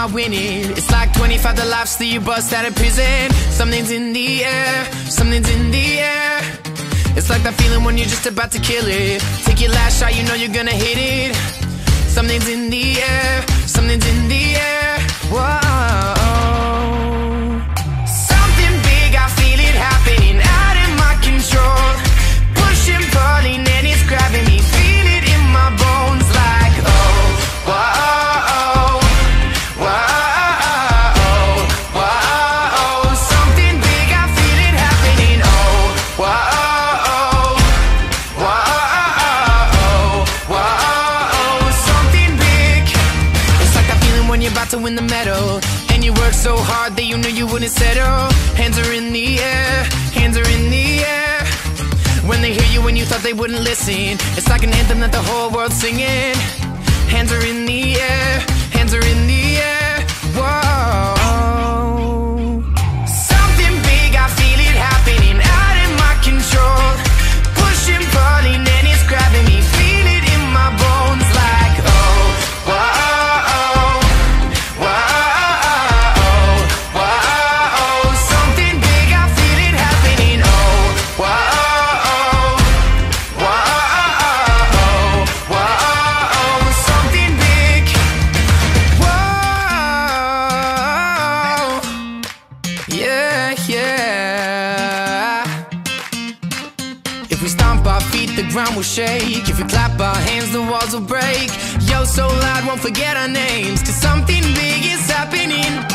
not winning. It's like 25 the lives that you bust out of prison. Something's in the air, something's in the air. It's like that feeling when you're just about to kill it. Take your last shot, you know you're gonna hit it. Something's in the air, something's in the air. Whoa. Something big, I feel it happening, out of my control. Pushing, pulling, and it's grabbing me. Feel it in my bones like, oh, whoa, whoa, whoa. Something big, I feel it happening, oh, whoa, whoa, whoa. Something big. It's like that feeling when you're about to win the medal, and you work so hard that you knew you wouldn't settle. Hands are in the air, hands are in the air. When they hear you when you thought they wouldn't listen, it's like an anthem that the whole world's singing. Hands are in the air, hands are in the air. Whoa. Something big, I feel it happening, out of my control. Pushing, pulling, and it's grabbing me. Feel it in my bones like, oh, whoa, whoa, whoa. Something big, I feel it happening, oh, whoa. If we stomp our feet, the ground will shake. If we clap our hands, the walls will break. Yo, so loud, won't forget our names, 'cause something big is happening.